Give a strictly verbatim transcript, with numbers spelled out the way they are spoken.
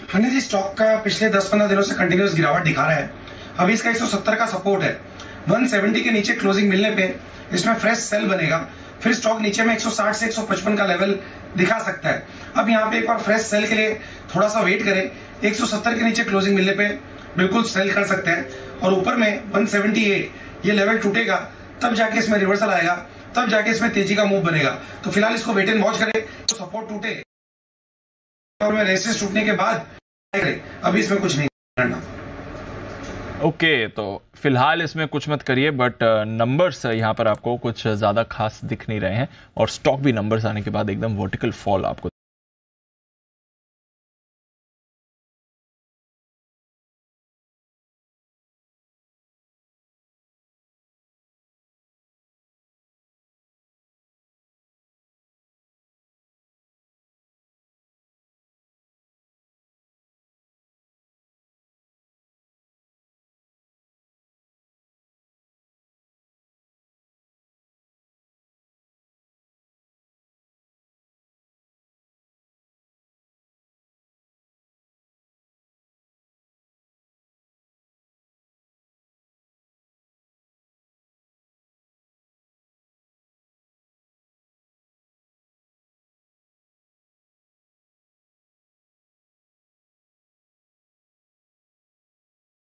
हनी जी, stock का पिछले दस पंद्रह दिनों से कंटिन्यूस गिरावट दिखा रहा है। अभी इसका एक सौ सत्तर का सपोर्ट है। एक सौ सत्तर के नीचे क्लोजिंग मिलने पे इसमें फ्रेश सेल बनेगा, फिर स्टॉक नीचे में एक सौ साठ से एक सौ पचपन का लेवल दिखा सकता है। अब यहाँ पे एक बार फ्रेश सेल के लिए थोड़ा सा वेट करें। एक सौ सत्तर के नीचे क्लोजिंग मिलने पे बिल्कुल सेल कर सकते हैं, और ऊपर में एक सौ अठहत्तर ये लेवल टूटेगा तब जाके इसमें रिवर्सल आएगा, तब जाके इसमें तेजी का मूव बनेगा। तो फिलहाल इसको वेट एंड वॉच करें, तो सपोर्ट टूटे और में रेसिस टूटने के बाद अभी इसमें कुछ नहीं करना। ओके okay, तो फिलहाल इसमें कुछ मत करिए, बट नंबर्स यहाँ पर आपको कुछ ज़्यादा खास दिख नहीं रहे हैं, और स्टॉक भी नंबर्स आने के बाद एकदम वर्टिकल फॉल आपको